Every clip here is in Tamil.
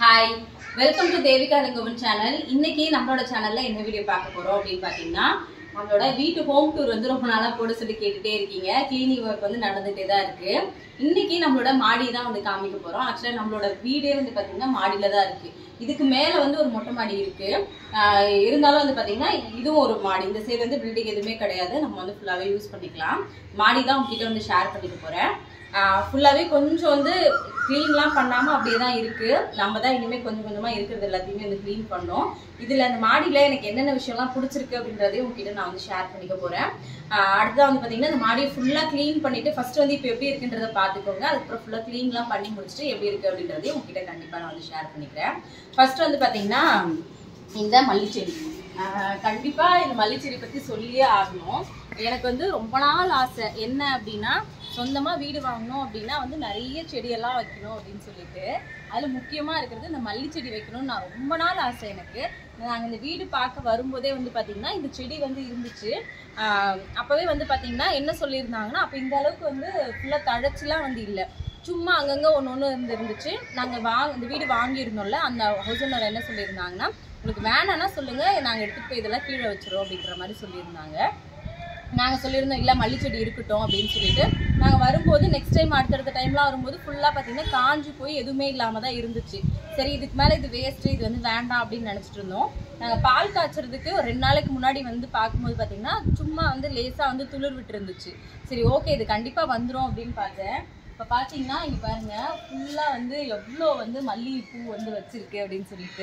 Hi, welcome to Devika Rangovan channel. இன்னைக்கு நம்மளோட சேனல்ல என்ன வீடியோ பார்க்க போறோம் அப்படினு பாத்தீங்கன்னா நம்மளோட வீட்டு ஹோம் டூர் வந்து ரொம்ப நாளா போட சொல்லி கேட்டுட்டே இருக்கீங்க. க்ளீனிங் வர்க் வந்து நடந்துட்டே தான் இருக்கு. இன்னைக்கு நம்மளோட மாடி தான் வந்து காமிக்க போறோம். ஆக்சுவலா நம்மளோட வீடே வந்து பாத்தீங்கன்னா மாடியில தான் இருக்கு. இதுக்கு மேல வந்து ஒரு மொட்டை மாடி இருக்கு. இருந்தாலும் வந்து பாத்தீங்கன்னா இதுவும் ஒரு மாடி. இந்த சைடு வந்து பில்டிங் எதுவுமே கிடையாது. நம்ம வந்து ஃபுல்லாவே யூஸ் பண்ணிக்கலாம். மாடி தான் உங்ககிட்ட வந்து ஷேர் பண்ணிக்க போறேன். ஃபுல்லாவே கொஞ்சம் வந்து க்ளீன்லாம் பண்ணாம அப்படியே தான் இருக்கு. நம்ம தான் இனிமேல் கொஞ்சம் கொஞ்சமா இருக்கிறது எல்லாத்தையுமே வந்து க்ளீன் பண்ணோம். இதுல அந்த மாடியில எனக்கு என்னென்ன விஷயம்லாம் பிடிச்சிருக்கு அப்படின்றதையும் உங்ககிட்ட நான் வந்து ஷேர் பண்ணிக்க போறேன். அடுத்ததான் வந்து பாத்தீங்கன்னா இந்த மாடியை ஃபுல்லா க்ளீன் பண்ணிட்டு ஃபர்ஸ்ட் வந்து இப்போ எப்படி இருக்குன்றதை பார்த்துக்கோங்க. அதுக்கப்புறம் ஃபுல்லா க்ளீன்லாம் பண்ணி முடிச்சுட்டு எப்படி இருக்கு அப்படின்றதையும் உங்ககிட்ட கண்டிப்பா நான் வந்து ஷேர் பண்ணிக்கிறேன். ஃபர்ஸ்ட் வந்து பாத்தீங்கன்னா இந்த மல்லிச்செடி. கண்டிப்பா இந்த மல்லிச்செடி பத்தி சொல்லியே ஆகணும். எனக்கு வந்து ரொம்ப நாள் ஆசை என்ன அப்படின்னா சொந்தமா வீடு வாங்கணும் அப்படின்னா வந்து நிறைய செடியெல்லாம் வைக்கணும் அப்படின்னு சொல்லிட்டு அதுல முக்கியமா இருக்கிறது இந்த மல்லிச்செடி வைக்கணும்னு நான் ரொம்ப நாள் ஆசை எனக்கு. நாங்கள் இந்த வீடு பார்க்க வரும்போதே வந்து பாத்தீங்கன்னா இந்த செடி வந்து இருந்துச்சு. அப்பவே வந்து பாத்தீங்கன்னா என்ன சொல்லியிருந்தாங்கன்னா அப்ப இந்த அளவுக்கு வந்து ஃபுல்லா தழைச்சிலாம் வந்து இல்லை, சும்மா அங்கங்க ஒன்று இருந்துச்சு. நாங்கள் இந்த வீடு வாங்கியிருந்தோம்ல, அந்த ஹவுஸ் ஓனர் என்ன சொல்லியிருந்தாங்கன்னா உங்களுக்கு வேணான்னா சொல்லுங்க, நாங்கள் எடுத்துட்டு போய் இதெல்லாம் கீழே வச்சிரும் அப்படின்ற மாதிரி சொல்லியிருந்தாங்க. நாங்கள் சொல்லியிருந்தோம் இல்லை மல்லிச்செடி இருக்கட்டும் அப்படின்னு சொல்லிட்டு நாங்கள் வரும்போது நெக்ஸ்ட் டைம் அடுத்தடுத்த டைம்லாம் வரும்போது ஃபுல்லாக பார்த்தீங்கன்னா காஞ்சி போய் எதுவுமே இல்லாமல் தான் இருந்துச்சு. சரி இதுக்கு மேலே இது வேஸ்ட்டு, இது வந்து வேண்டாம் அப்படின்னு நினச்சிட்டு இருந்தோம். நாங்கள் பால் காய்ச்சறதுக்கு ஒரு 2 நாளைக்கு முன்னாடி வந்து பார்க்கும்போது பார்த்தீங்கன்னா சும்மா வந்து லேசாக வந்து துளிர் விட்டு இருந்துச்சு. சரி ஓகே இது கண்டிப்பாக வந்துடும் அப்படின்னு பார்த்தேன். இப்போ பார்த்தீங்கன்னா இங்கே பாருங்கள் ஃபுல்லாக வந்து எவ்வளோ வந்து மல்லிகைப்பூ வந்து வச்சுருக்கு அப்படின்னு சொல்லிட்டு.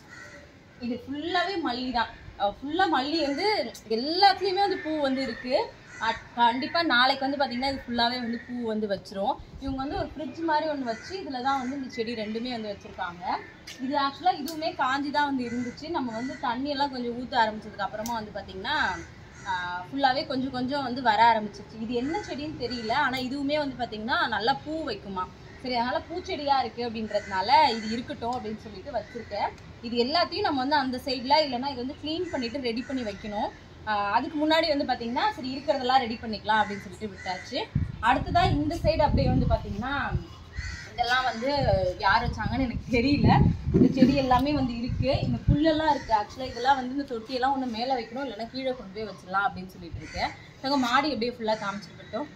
இது ஃபுல்லாகவே மல்லி தான். ஃபுல்லாக மல்லி வந்து எல்லாத்துலேயுமே வந்து பூ வந்து இருக்குது. கண்டிப்பாக நாளைக்கு வந்து பார்த்திங்கன்னா இது ஃபுல்லாகவே வந்து பூ வந்து வச்சிரும். இவங்க வந்து ஒரு ஃப்ரிட்ஜ் மாதிரி ஒன்று வச்சு இதில் தான் வந்து இந்த செடி ரெண்டுமே வந்து வச்சுருக்காங்க. இது ஆக்சுவலாக இதுவுமே காஞ்சி தான் வந்து இருந்துச்சு. நம்ம வந்து தண்ணியெல்லாம் கொஞ்சம் ஊற்ற ஆரம்பிச்சதுக்கு அப்புறமா வந்து பார்த்திங்கன்னா ஃபுல்லாகவே கொஞ்சம் கொஞ்சம் வந்து வர ஆரம்பிச்சிருச்சு. இது என்ன செடின்னு தெரியல, ஆனால் இதுவுமே வந்து பார்த்திங்கன்னா நல்லா பூ வைக்குமா. சரி அதனால் பூச்செடியாக இருக்குது அப்படின்றதுனால இது இருக்கட்டும் அப்படின்னு சொல்லிட்டு வச்சுருக்கேன். இது எல்லாத்தையும் நம்ம வந்து அந்த சைடில் இல்லைன்னா இது வந்து க்ளீன் பண்ணிவிட்டு ரெடி பண்ணி வைக்கணும். அதுக்கு முன்னாடி வந்து பார்த்திங்கன்னா சரி இருக்கிறதெல்லாம் ரெடி பண்ணிக்கலாம் அப்படின்னு சொல்லிட்டு விட்டாச்சு. அடுத்ததான் இந்த சைடு அப்படியே வந்து பார்த்திங்கன்னா இதெல்லாம் வந்து யார் வச்சாங்கன்னு எனக்கு தெரியல. இந்த செடி எல்லாமே வந்து இருக்குது. இந்த புல்லெல்லாம் இருக்குது. ஆக்சுவலாக இதெல்லாம் வந்து இந்த தொட்டியெல்லாம் ஒன்று மேலே வைக்கணும், இல்லைன்னா கீழே கொண்டு போய் வச்சிடலாம் அப்படின்னு சொல்லிட்டு இருக்கேன். நாங்கள் மாடி அப்படியே ஃபுல்லாக காமிச்சிருக்கட்டும்.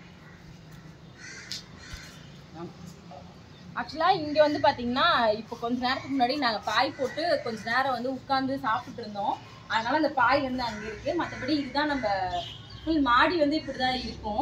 ஆக்சுவலாக இங்கே வந்து பார்த்தீங்கன்னா இப்போ கொஞ்சம் நேரத்துக்கு முன்னாடி நாங்கள் பாய் போட்டு கொஞ்சம் நேரம் வந்து உட்காந்து சாப்பிட்டு இருந்தோம். அதனால் அந்த பாய் வந்து அங்கே இருக்குது. மற்றபடி இதுதான் நம்ம ஃபுல் மாடி வந்து இப்படி தான் இருக்கும்.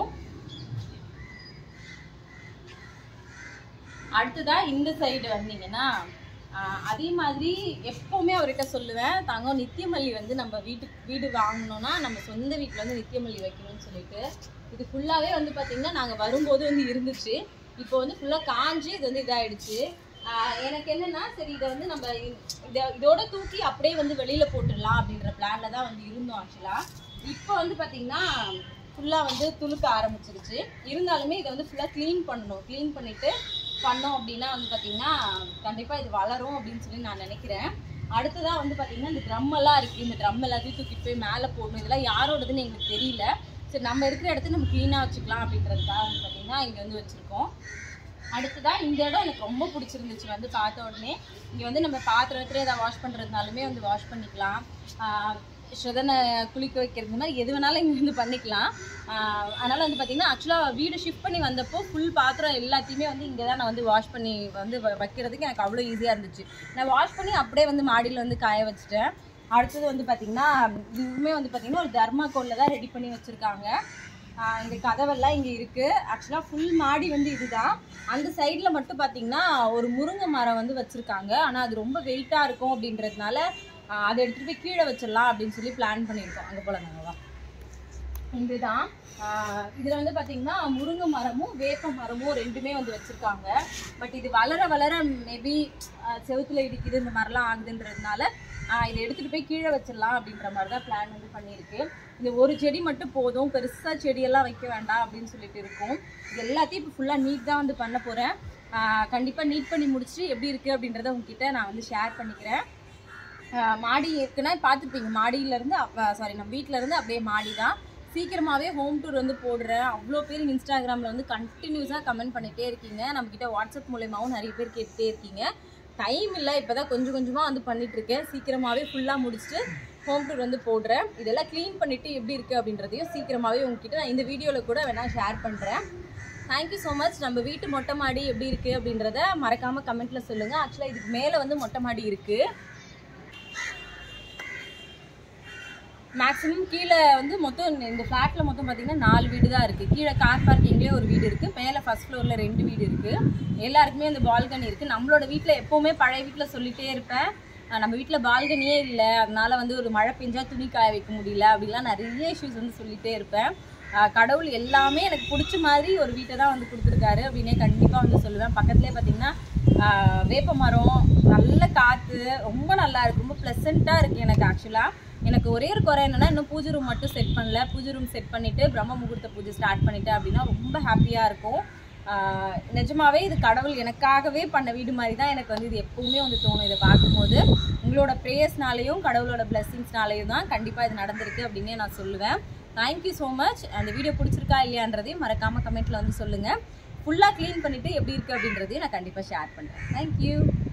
அடுத்ததாக இந்த சைடு வந்தீங்கன்னா அதே மாதிரி எப்போவுமே அவர்கிட்ட சொல்லுவேன், தங்கம் நித்தியமல்லி வந்து நம்ம வீடு வாங்கணும்னா நம்ம சொந்த வீட்டில் வந்து நித்தியமல்லி வைக்கணும்னு சொல்லிட்டு. இது ஃபுல்லாகவே வந்து பார்த்திங்கன்னா நாங்கள் வரும்போது வந்து இருந்துச்சு. இப்போ வந்து ஃபுல்லாக காஞ்சி இது வந்து இதாகிடுச்சு. எனக்கு என்னென்னா சரி இதை வந்து நம்ம இதோட தூக்கி அப்படியே வந்து வெளியில் போட்டுடலாம் அப்படின்ற பிளானில் தான் வந்து இருந்தோம். ஆக்சுவலாக இப்போ வந்து பார்த்திங்கன்னா ஃபுல்லாக வந்து துளுக்க ஆரம்பிச்சிருச்சு. இருந்தாலுமே இதை வந்து ஃபுல்லாக க்ளீன் பண்ணணும். க்ளீன் பண்ணிவிட்டு பண்ணோம் அப்படின்னா வந்து பார்த்திங்கன்னா கண்டிப்பாக இது வளரும் அப்படின்னு சொல்லி நான் நினைக்கிறேன். அடுத்ததாக வந்து பார்த்திங்கன்னா இந்த ட்ரம்மெல்லாம் இருக்குது. இந்த ட்ரம் எல்லாத்தையும் தூக்கிட்டு போய் மேலே போடணும். இதெல்லாம் யாரோடதுன்னு எங்களுக்கு தெரியல. சரி நம்ம இருக்கிற இடத்த நம்ம க்ளீனாக வச்சுக்கலாம் அப்படின்றதுக்காக வந்து பார்த்திங்கன்னா இங்கே வந்து வச்சுருக்கோம். அடுத்ததான் இந்த இடம் எனக்கு ரொம்ப பிடிச்சிருந்துச்சு. வந்து பார்த்த உடனே இங்கே வந்து நம்ம பாத்திரத்துல எதாவது வாஷ் பண்ணுறதுனாலுமே வந்து வாஷ் பண்ணிக்கலாம். ஸ்ரதனை குளிக்க வைக்கிறது மாதிரி எது வேணாலும் இங்கே வந்து பண்ணிக்கலாம். அதனால் வந்து பார்த்திங்கன்னா ஆக்சுவலாக வீடு ஷிஃப்ட் பண்ணி வந்தப்போ ஃபுல் பாத்திரம் எல்லாத்தையுமே வந்து இங்கே தான் நான் வந்து வாஷ் பண்ணி வந்து வைக்கிறதுக்கு எனக்கு அவ்வளோ ஈஸியாக இருந்துச்சு. நான் வாஷ் பண்ணி அப்படியே வந்து மாடியில் வந்து காய வச்சுட்டேன். அடுத்தது வந்து பார்த்திங்கன்னா இதுவுமே வந்து பார்த்திங்கன்னா ஒரு தர்மாக்கோலில் தான் ரெடி பண்ணி வச்சுருக்காங்க. இந்த கதவெல்லாம் இங்கே இருக்குது. ஆக்சுவலாக ஃபுல் மாடி வந்து இதுதான். அந்த சைடில் மட்டும் பார்த்திங்கன்னா ஒரு முருங்கை மரம் வந்து வச்சுருக்காங்க. ஆனால் அது ரொம்ப வெயிட்டாக இருக்கும் அப்படின்றதுனால அதை எடுத்துகிட்டு போய் கீழே வச்சிடலாம் அப்படின்னு சொல்லி பிளான் பண்ணியிருக்கோம். அங்கே போல நாங்கள் தான் இதுதான். இதில் வந்து பார்த்திங்கன்னா முருங்கை மரமும் வேப்ப மரமும் ரெண்டுமே வந்து வச்சுருக்காங்க. பட் இது வளர வளர மேபி செவுத்துல இடிக்குது இந்த மாதிரிலாம் ஆகுதுன்றதுனால இதை எடுத்துகிட்டு போய் கீழே வச்சிடலாம் அப்படின்ற மாதிரி தான் பிளான் வந்து பண்ணியிருக்கு. இந்த ஒரு செடி மட்டும் போதும், பெருசாக செடியெல்லாம் வைக்க வேண்டாம் அப்படின்னு சொல்லிட்டு இருக்கும். இது எல்லாத்தையும் இப்போ ஃபுல்லாக நீட் தான் வந்து பண்ண போகிறேன். கண்டிப்பாக நீட் பண்ணி முடிச்சுட்டு எப்படி இருக்குது அப்படின்றத உங்ககிட்ட நான் வந்து ஷேர் பண்ணிக்கிறேன். மாடி இருக்குன்னா பார்த்துருப்பீங்க, மாடியிலேருந்து நம்ம வீட்டிலேருந்து அப்படியே மாடி தான். சீக்கிரமாகவே ஹோம் டூர் வந்து போடுறேன். அவ்வளோ பேர் இன்ஸ்டாகிராமில் வந்து கண்டினியூஸாக கமெண்ட் பண்ணிகிட்டே இருக்கீங்க. நம்மக்கிட்ட வாட்ஸ்அப் மூலமாகவும் நிறைய பேர் கேட்டுகிட்டே இருக்கீங்க. டைம் இல்லை, இப்போ தான் கொஞ்சம் கொஞ்சமாக வந்து பண்ணிகிட்ருக்கேன். சீக்கிரமாகவே ஃபுல்லாக முடிச்சுட்டு ஹோம் டூர் வந்து போடுறேன். இதெல்லாம் க்ளீன் பண்ணிவிட்டு எப்படி இருக்குது அப்படின்றதையும் சீக்கிரமாகவே உங்ககிட்ட நான் இந்த வீடியோவில் கூட வேணால் ஷேர் பண்ணுறேன். Thank you so much. நம்ம வீட்டு மொட்டை மாடி எப்படி இருக்குது அப்படின்றத மறக்காமல் கமெண்ட்டில் சொல்லுங்கள். ஆக்சுவலாக இதுக்கு மேலே வந்து மொட்டை மாடி இருக்குது. மேக்ஸிமம் கீழே வந்து மொத்தம் இந்த ஃப்ளாட்டில் மொத்தம் பார்த்திங்கன்னா 4 வீடு தான் இருக்குது. கீழே கார் பார்க்கிங்லேயே ஒரு வீடு இருக்குது, மேலே ஃபஸ்ட் ஃப்ளோரில் 2 வீடு இருக்குது. எல்லாருக்குமே அந்த பால்கனி இருக்குது. நம்மளோட வீட்டில் எப்போவுமே பழைய வீட்டில் சொல்லிகிட்டே இருப்பேன், நம்ம வீட்டில் பால்கனியே இல்லை, அதனால் வந்து ஒரு மழை பெஞ்சால் துணி காய வைக்க முடியல அப்படிலாம் நிறைய இஷ்யூஸ் வந்து சொல்லிகிட்டே இருப்பேன். கடவுள் எல்லாமே எனக்கு பிடிச்ச மாதிரி ஒரு வீட்டை தான் வந்து கொடுத்துருக்காரு அப்படின்னே கண்டிப்பாக வந்து சொல்லுவேன். பக்கத்துலேயே பார்த்திங்கன்னா வேப்ப மரம், நல்ல காற்று, ரொம்ப நல்லா இருக்குது, ரொம்ப ப்ளசண்ட்டாக இருக்குது எனக்கு. ஆக்சுவலாக எனக்கு ஒரே ஒரு குறை என்னென்னா, இன்னும் பூஜை ரூம் மட்டும் செட் பண்ணல. பூஜை ரூம் செட் பண்ணிவிட்டு பிரம்ம முகூர்த்த பூஜை ஸ்டார்ட் பண்ணிவிட்டேன் அப்படின்னா ரொம்ப ஹாப்பியாக இருக்கும். நிஜமாவே இது கடவுள் எனக்காகவே பண்ண வீடு மாதிரி தான் எனக்கு வந்து இது எப்பவுமே வந்து தோணும். இதை பார்க்கும்போது உங்களோட ப்ரேயர்ஸ்னாலேயும் கடவுளோட பிளெஸிங்ஸ்னாலேயும் தான் கண்டிப்பாக இது நடந்திருக்கு அப்படின்னே நான் சொல்லுவேன். Thank you so much. அந்த வீடியோ பிடிச்சிருக்கா இல்லையான்றதையும் மறக்காமல் கமெண்ட்டில் வந்து சொல்லுங்கள். ஃபுல்லாக க்ளீன் பண்ணிவிட்டு எப்படி இருக்குது அப்படின்றதையும் நான் கண்டிப்பாக ஷேர் பண்ணுறேன். தேங்க்யூ.